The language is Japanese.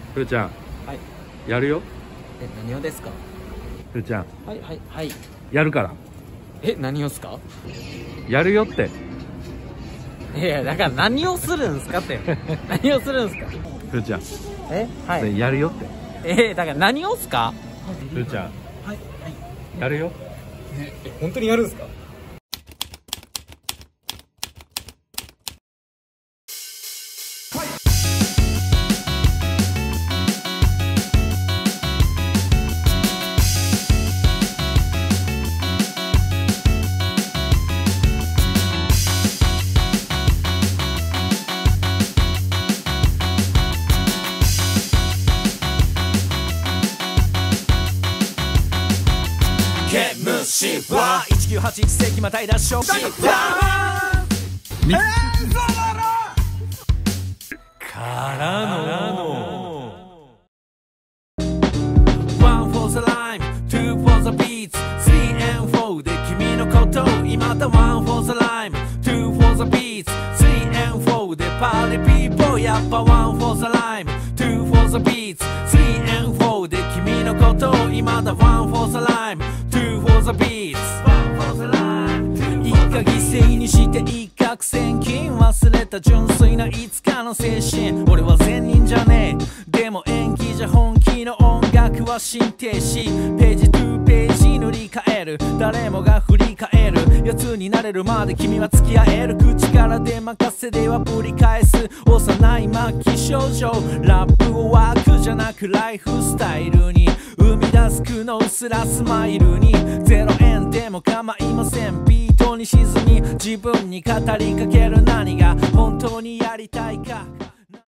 ふーちゃん、 はい。 やるよ。 何をですか？ ふーちゃん、 はいはいはい。 やるから。 何をっすか？ やるよって。 いやだから何をするんすかって何をするんすか？ ふーちゃん、 はい。 やるよって。 だから何をっすか？ ふーちゃん、 はいはい。 やるよ。 本当にやるんすか？ MC は1981世紀またいだ勝負からの One for the rhyme, two for the beats, three and four で君のことを今だ One for the rhyme, two for the beats, three and four でパーリピーポーやっぱ One for the rhyme, two for the beats, three and four で君のことを今だ One for the rhyme for the beats 一家犠牲にして一攫千金忘れた純粋ないつかの精神俺は善人じゃねえでも演技じゃ本気の音楽は心停止ページトゥページ塗り替える誰もが振り返るやつになれるまで君は付き合える口から出任せではぶり返す幼い末期症状ラップをワークじゃなくライフスタイルに生み出す苦悩すらスマイルに0円でも構いませんビートに沈み自分に語りかける何が本当にやりたいか